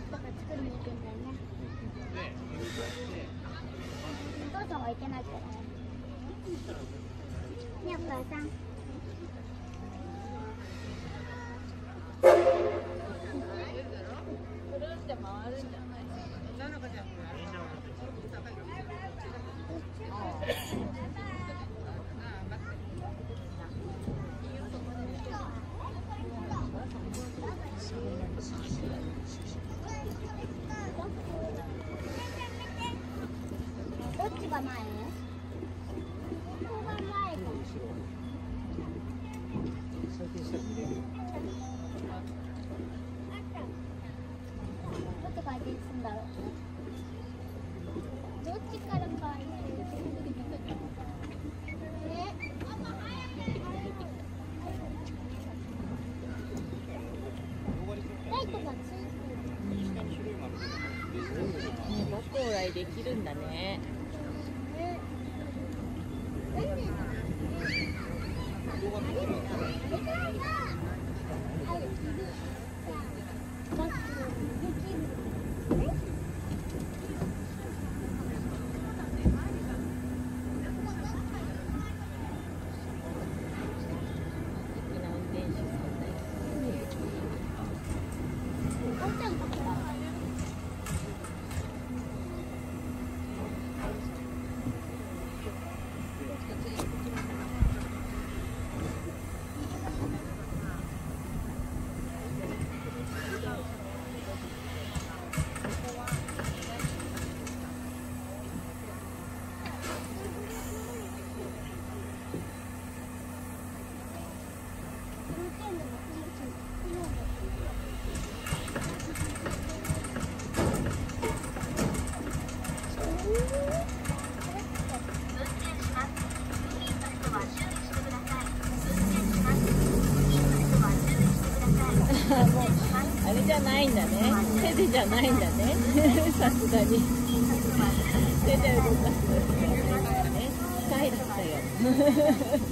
だから作りに行くんだよね。お父さんは行けないからね。ねえ、お母さん。くるって回るんじゃない？どっちが前？ここが前か。どっち回転するんだろう。どっちから回転する？ライトがついてる。 ご高麗できるんだね。もうあれじゃないんだね。手でじゃないんだね。さすがに手で動かすね。機械だったよ。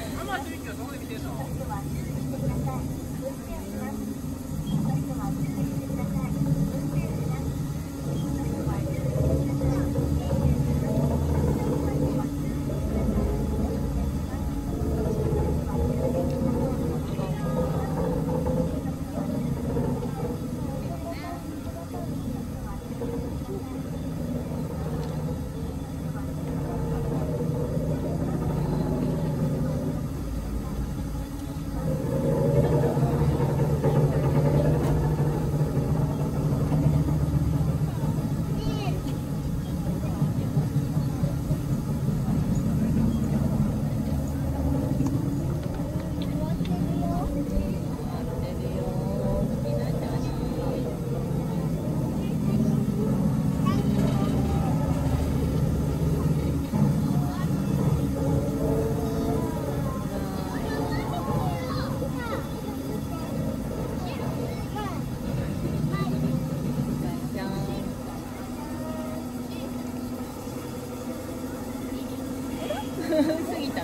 過ぎたね。あれ過ぎて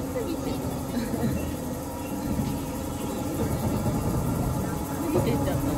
過ぎてっちゃった。